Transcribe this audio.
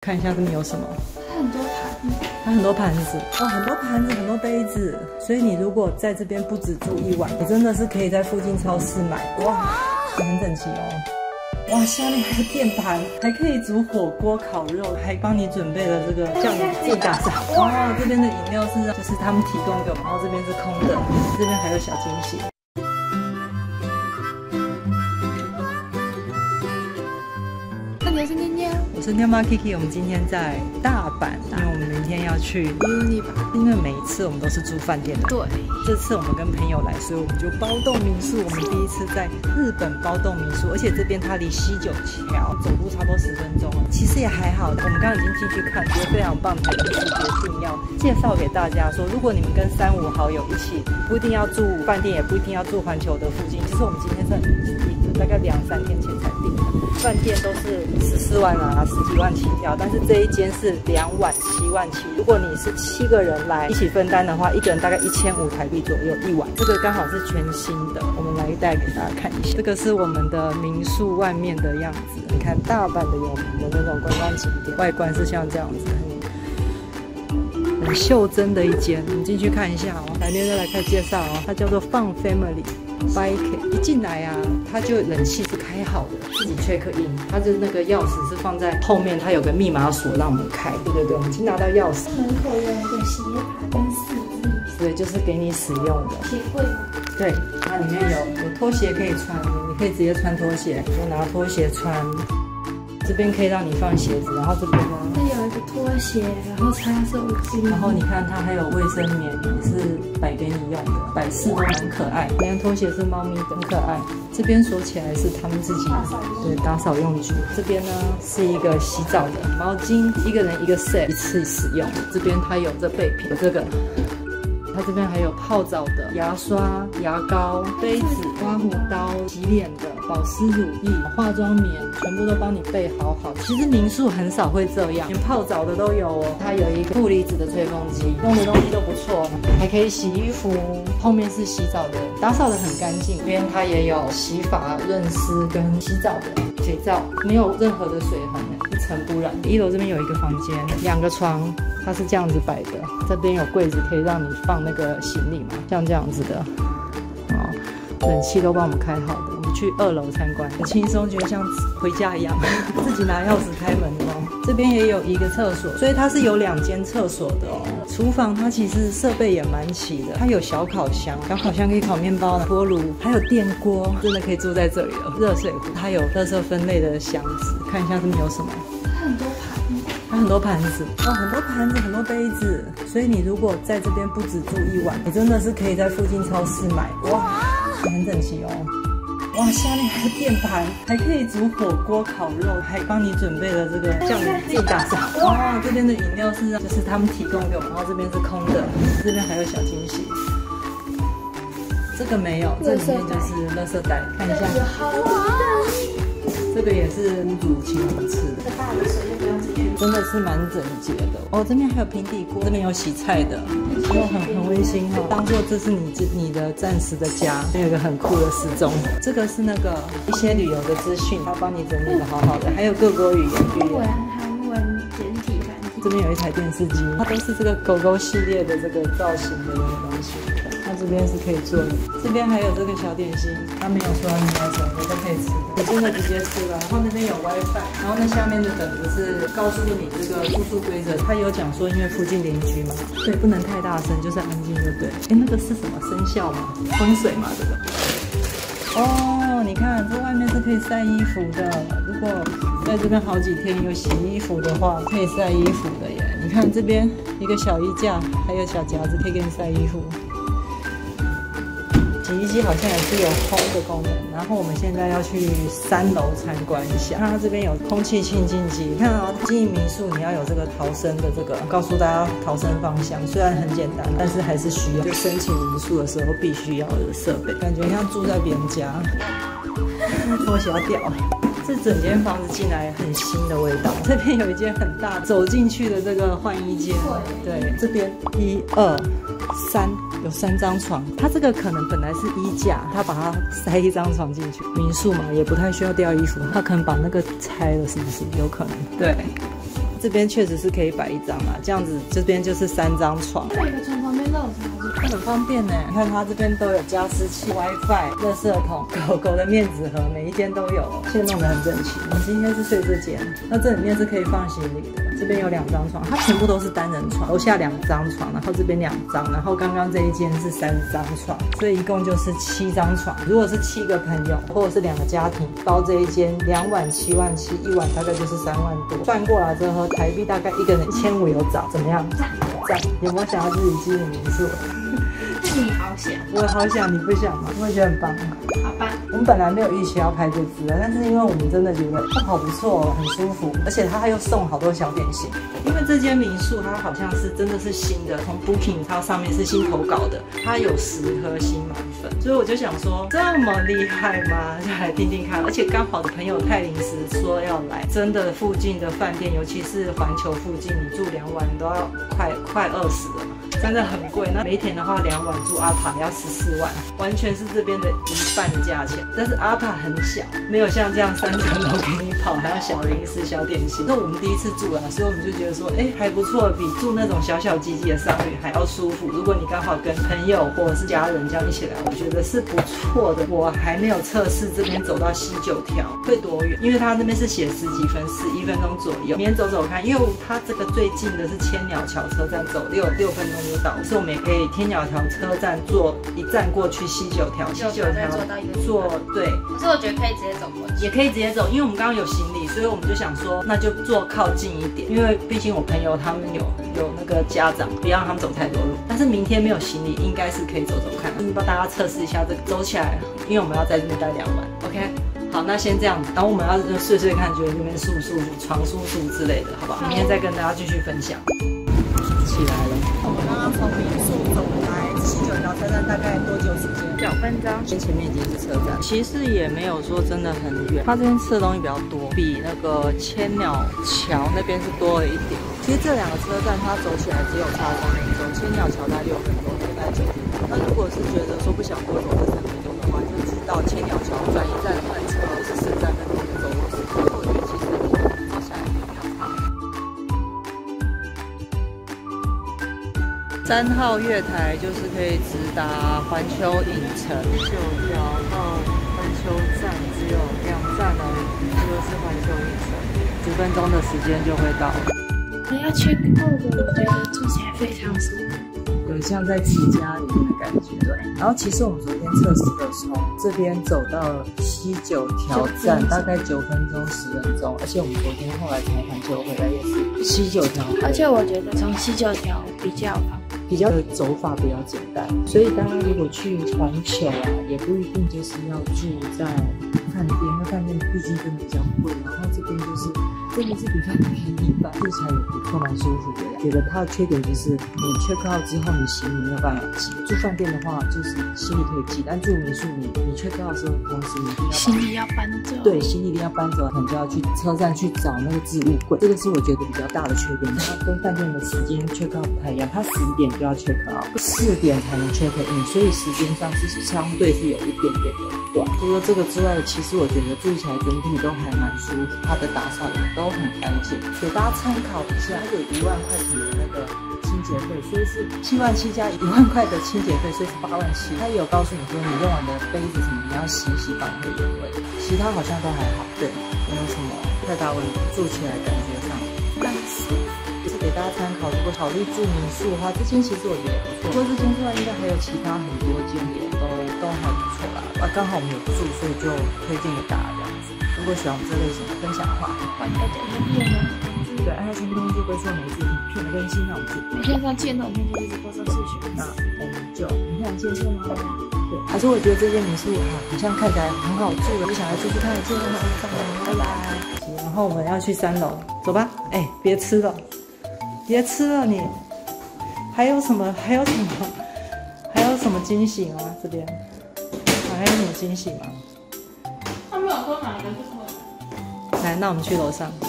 看一下这边有什么。 它很多盘子， 它很多盘子，很多杯子。所以你如果在这边不止住一晚，你真的是可以在附近超市买。哇，很整齐哦。哇，下面还有电盘，还可以煮火锅、烤肉，还帮你准备了这个叫你自己打扫。哇，这边的饮料就是他们提供给我们，然后这边是空的，这边还有小惊喜。 那你是妞妞？ 我是妞妈 Kiki， 我们今天在大阪，因为我们明天要去 Uniba， 因为每一次我们都是住饭店的。 对， 这次我们跟朋友来，所以我们就包栋民宿。我们第一次在日本包栋民宿，而且这边它离西九桥走路差不多10分钟了，其实也还好。我们刚刚已经进去看，觉得非常棒，才因此决定要介绍给大家说，如果你们跟3、5好友一起，不一定要住饭店，也不一定要住环球的附近。其实我们今天是很订的，大概2、3天前才订的。饭店都是14万啊，10几万起跳，但是这一间是2晚7万起。如果你是7个人来一起分担的话，一个人大概1500台币左右1晚。这个刚好是全新的，我们来带给大家看一下。这个是我们的民宿外面的样子，你看大阪的有名的那种观光景点，外观是像这样子，很袖珍的一间。我们进去看一下哦，来妞妞来看介绍哦，它叫做 Fun Family。Bike 一进来啊，它就冷气是开好的，自己 check in， 它就是那个钥匙是放在后面，它有个密码锁让我们开。对，我们已经拿到钥匙。 门口有一个斜盘跟4支， 对，就是给你使用的。 鞋柜吗？ 对，它里面有拖鞋可以穿，你可以直接穿拖鞋，你就拿拖鞋穿。这边可以让你放鞋子，然后这边呢， 这有一个拖鞋，然后擦手机， 然后你看它还有卫生棉，也是摆给你用的，摆饰都很可爱。你看拖鞋是猫咪的，很可爱。这边锁起来是他们自己打扫用具。这边呢是一个洗澡的毛巾，一个人一个 set， 一次使用。这边它有这备品，有这个。它这边还有泡澡的牙刷、牙膏、杯子、刮胡刀、洗脸的保湿乳液、化妆棉，全部都帮你备好。其实民宿很少会这样，连泡澡的都有哦。它有一个负离子的吹风机，用的东西都不错，还可以洗衣服。后面是洗澡的，打扫的很干净。这边它也有洗发、润湿跟洗澡的肥皂，没有任何的水痕，一尘不染。1楼这边有一个房间，2个床。它是这样子摆的，这边有柜子可以让你放那个行李嘛，像这样子的，冷气都帮我们开好的。我们去2楼参观，很轻松，觉得像回家一样，自己拿钥匙开门哦。这边也有一个厕所，所以它是有2间厕所的哦。厨房它其实设备也蛮齐的，它有小烤箱，小烤箱可以烤面包、锅炉，还有电锅，真的可以住在这里了。热水壶，它有垃圾分类的箱子，看一下这边有什么。 它很多盘子， 它很多盘子哦，很多盘子，很多杯子，所以你如果在这边不止住一晚，你真的是可以在附近超市买。哇，很整齐哦。哇，下面还有电盘，还可以煮火锅、烤肉，还帮你准备了这个叫你自己打扫。哇，这边的饮料就是他们提供给我们，然后这边是空的，这边还有小惊喜。这个没有，这里面就是垃圾袋，看一下。这个也是煮请我们吃的， 这大的水就不用直接， 真的是蛮整洁的哦。这边还有平底锅，这边有洗菜的，很温馨哦。当做这是你的暂时的家。这有一个很酷的时钟，这个是那个一些旅游的资讯，它帮你整理的好好的，还有各国语言， 中文、韩文、简体、繁体。 这边有一台电视机，它都是这个狗狗系列的这个造型的那个东西。它这边是可以坐的，这边还有这个小点心，它没有说你要什么，你都可以吃的，你真的直接吃了。然后那边有 WiFi， 然后那下面的等子是告诉你这个住宿规则，它有讲说因为附近邻居嘛，对，不能太大声，就是安静就对。哎，那个是什么生肖嘛？风水嘛，这个。哦，你看这外面是可以晒衣服的，如果在这边好几天有洗衣服的话，可以晒衣服的耶。你看这边一个小衣架，还有小夹子可以给你晒衣服。洗衣机好像也是有烘的功能，然后我们现在要去3楼参观一下。它这边有空气清净机，你看啊，经营民宿你要有这个逃生的这个，告诉大家逃生方向，虽然很简单，但是还是需要，就申请民宿的时候必须要的设备，感觉像住在别人家，拖鞋要掉。这整间房子进来很新的味道。这边有一间很大，走进去的这个换衣间，对，这边1、2、3。有3张床，它这个可能本来是衣架，它把它塞1张床进去。民宿嘛，也不太需要吊衣服，它可能把那个拆了，是不是？有可能。对， 这边确实是可以摆一张啊，这样子这边就是3张床。 每个床旁边都有茶具， 很方便呢。你看它这边都有加湿器、WiFi、垃圾桶、狗狗的面纸盒，每一间都有哦，现在弄得很整齐。我们今天是睡这间，那这里面是可以放行李的。这边有2张床，它全部都是单人床，楼下2张床，然后这边2张，然后刚刚这一间是3张床，所以一共就是7张床。如果是7个朋友或者是2个家庭包这一间，2晚7万7，一晚大概就是3万多，算过来之后台币大概一个人1500有找，怎么样？赞！有没有想要自己经营民宿？ 你好想， 我好想，你不想吗？我也觉得很棒。 好吧。 我们本来没有预期要拍这支的，但是因为我们真的觉得它好不错，很舒服，而且它还有送好多小点心。因为这间民宿它好像是真的是新的，从 Booking 它上面是新投稿的，它有10颗星满分，所以我就想说这么厉害吗？就来听听看。而且刚好的朋友太临时说要来，真的附近的饭店，尤其是环球附近，你住2晚都要快20了。真的很贵，那梅田的话2晚住阿帕要14万，完全是这边的1半的价钱。但是阿帕很小，没有像这样3层楼给你跑，还有小零食、小点心。那我们第一次住啊，所以我们就觉得说，哎，还不错，比住那种小小积极的商旅还要舒服。如果你刚好跟朋友或者是家人这样一起来，我觉得是不错的。我还没有测试这边走到西九条会多远，因为它那边是写10几分，11分钟左右。明天走走看，因为它这个最近的是千鸟桥车站，走6分钟就到，所以我们也可以天鸟桥车站坐1站过去西九条，西九条坐对。 可是我觉得可以直接走过去， 也可以直接走，因为我们刚刚有行李，所以我们就想说，那就坐靠近一点，因为毕竟我朋友他们有那个家长，不要让他们走太多路。但是明天没有行李，应该是可以走走看，帮大家测试一下这个走起来，因为我们要在这边待2晚。OK， 好，那先这样子，然后我们要睡睡看，觉得这边舒不舒服，床舒服之类的，好不好？明天再跟大家继续分享。起来了，我们刚刚从民宿走来西九条车站，大概多久时间 9分钟。 前面已经是车站，其实也没有说真的很远。它这边吃的东西比较多，比那个千鸟桥那边是多了一点。其实这2个车站它走起来只有差3分钟，千鸟桥大概6分钟，大概9分钟。那如果是觉得说不想多走这3分钟的话，就知道千鸟桥转一站换车是13分钟的走路时间。我觉得其实走下来没有差。3号月台就是可以直达环球影城，9条到环球站只有2站而已，这个是环球影城，10分钟的时间就会到。 我要check out的，我觉得住起来非常舒服， 有像在自己家里面的感觉。对。然后其实我们昨天测试的从这边走到西九条站，大概9分钟、10分钟，而且我们昨天后来从环球回来也是西九条， 而且我觉得从西九条比较方便。 比较的走法比较简单，所以大家如果去环球啊，也不一定就是要住在饭店，因为饭店毕竟真的比较贵，然后这边就是真的是比较便宜吧，住起来也不错，蛮舒服的。觉得它的缺点就是你 check out 之后，你行李没有办法寄。住饭店的话，就是行李可以寄，但住民宿你 check out 的时候，同时你一定要行李要搬走。对， 行李一定要搬走，可能就要去车站去找那个置物柜，这个是我觉得比较大的缺点。它跟饭店的时间 check out 不太一样，它10点就要 check out， 4点才能 check in， 所以时间上是相对是有一点点的短。除了这个之外，其实我觉得住起来整体都还蛮舒服，它的打扫也都很干净。给大家参考一下，它有1万块钱的那个清洁费，所以是7万7加1万块的清洁费，所以是8万7。它也有告诉你说，你用完的杯子什么你要洗绑回原位，其他好像都还好，对，没有什么太大问题，住起来感觉上很舒服。 就是给大家参考，如果考虑住民宿的话，这间其实我觉得不错。除了这间之外，应该还有其他很多间也都还不错啦。刚好我们有住，所以就推荐给大家这样子。如果喜欢这类型的分享的话， 欢迎大家订阅哦。 对，按下全部通知就会说每一次影片的更新，那我们就每天上见到我们就一直播送视频。 那我们就明天见面喽。对，还是我觉得这间民宿好像看起来很好住，我就想来住住看。见面喽，拜拜。然后我们要去3楼，走吧。哎，别吃了，别吃了你。还有什么惊喜吗？这边还有什么惊喜吗？ 他没有说哪一个是什么。 来，那我们去楼上。